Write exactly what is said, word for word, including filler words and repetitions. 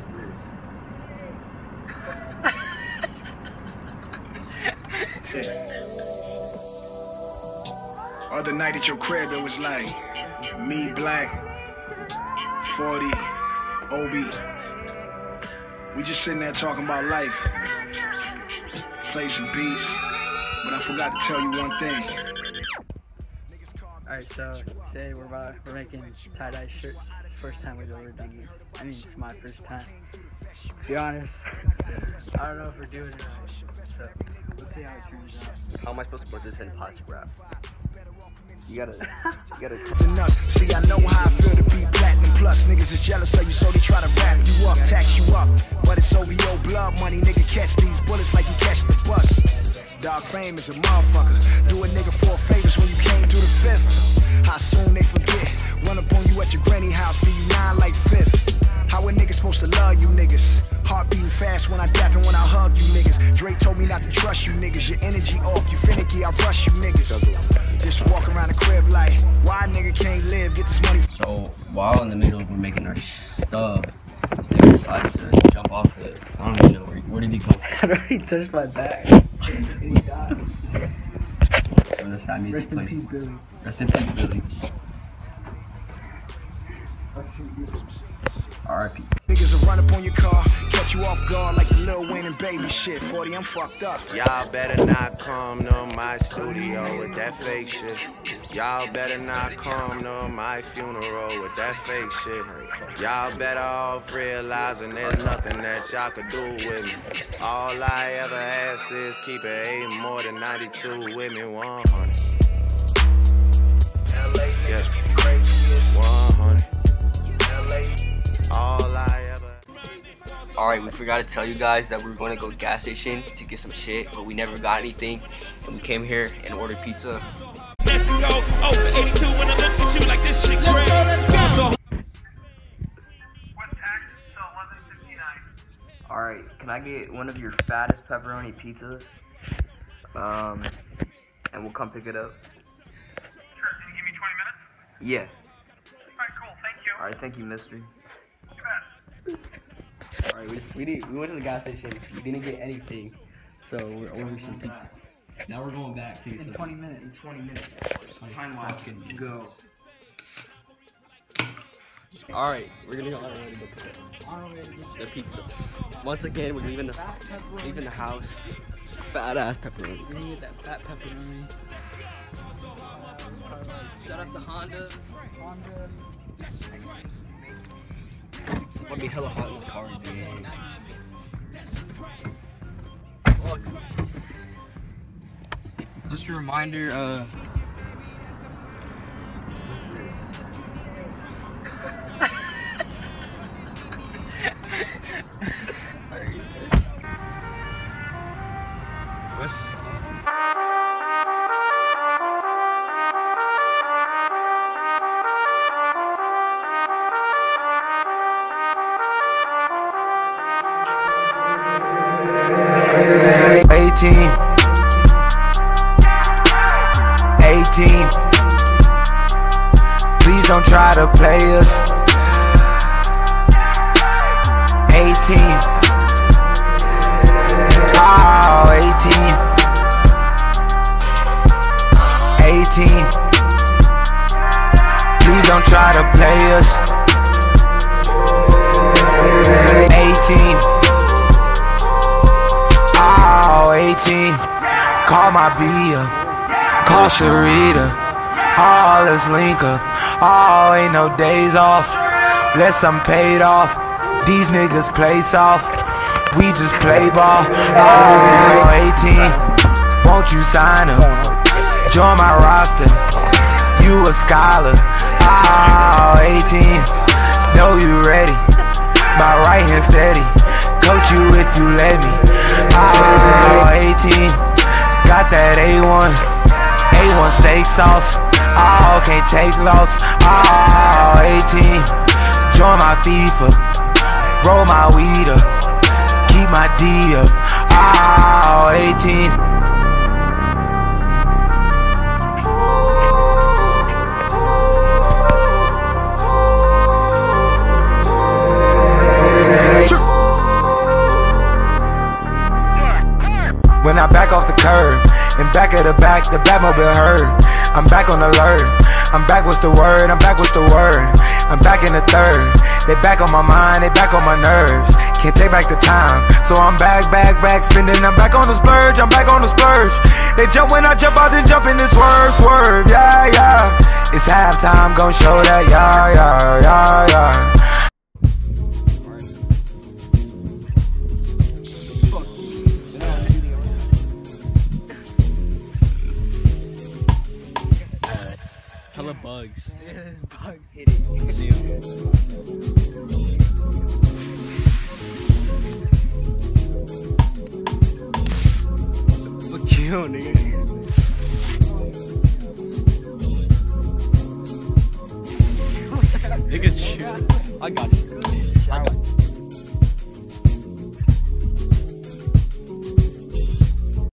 Other night at your crib, it was like me, Black, forty, Obi. We just sitting there talking about life, play some beats, but I forgot to tell you one thing. Alright, so today we're about we're making tie-dye shirts. First time we've ever done this. I mean, it's my first time. To be honest, I don't know if we're doing it right. So let's see how it turns out. How am I supposed to put this in plastic wrap? You gotta, you gotta. See, I know how I feel to be platinum plus. Niggas is jealous of you, so they try to wrap you up, tax you up. But it's O V O blood money, nigga. Catch these bullets like you catch the bus. Dog fame is a motherfucker. Do a nigga four favors when you came to the fifth. How soon they forget? Run up on you at your granny house, give you nine like fifth. How a nigga supposed to love you niggas? Heart beating fast when I dap and when I hug you niggas. Drake told me not to trust you niggas. Your energy off, you finicky, I rush you niggas. Just walk around the crib like, why nigga can't live, get this money. So while in the middle of we're making our stuff, this nigga decides to jump off it. I don't even know where, where did he come from? I already touched my back. And he died. So the sad music Rest in plays. peace, Billy. Rest in peace, Billy. R I P Niggas will run up on your car, catch you off guard like the Lil Wayne and Baby shit. forty, I'm fucked up. Y'all better not come to my studio with that fake shit. Y'all better not come to my funeral with that fake shit. Y'all better off realizing there's nothing that y'all could do with me. All I ever ask is keep it eight more than ninety-two with me, one hundred. Yeah, one hundred. All I ever. Alright, we forgot to tell you guys that we were going to go to the gas station to get some shit, but we never got anything. And we came here and ordered pizza. Let's go. Oh, for eighty-two when I look at you like this shit great. Let's go, let's go. Alright, can I get one of your fattest pepperoni pizzas? Um, and we'll come pick it up. Sure, can you give me twenty minutes? Yeah. Alright, cool, thank you. Alright, thank you, mister. You bet. Alright, we just we did we went to the gas station. We didn't get anything, so we're ordering some pizza. Now we're going back to get In some twenty pizza. minutes. In twenty minutes. Time wise, go. Alright, we're gonna go on our way to go pick up the pizza. Once again, we're leaving the leaving the house. Fat ass pepperoni. We're gonna get that fat pepperoni. Shout out to Honda. Honda. I'll be hella hot in the car, dude. Fuck. Just a reminder, uh. What's eighteen, eighteen. Please don't try to play us. eighteen. Oh, eighteen. eighteen. Please don't try to play us. eighteen. Oh, eighteen. Call my Bia, call Sharita. Oh, let's link up. Oh, ain't no days off. Unless I'm paid off. These niggas play soft. We just play ball. Oh, eighteen. Won't you sign up? Join my roster. You a scholar. Oh, eighteen. Know you ready. My right hand steady. Coach you if you let me. Oh, eighteen. Got that A one. A one steak sauce. Oh, can't take loss. Oh, eighteen. Join my FIFA. Roll my weed up. Keep my D up. Oh, eighteen. Sure. of the back, the Batmobile heard. I'm back on alert. I'm back, what's the word? I'm back, what's the word? I'm back in the third. They back on my mind, they back on my nerves. Can't take back the time, so I'm back, back, back, spending. I'm back on the splurge, I'm back on the splurge. They jump when I jump out, then jump in this swerve, swerve, yeah, yeah. It's halftime, gon' show that, yeah, yeah, yeah, yeah. Hella bugs. Yeah, there's bugs hitting. See 'em. Look you, nigga. Nigga, shoot. I got you. I got you.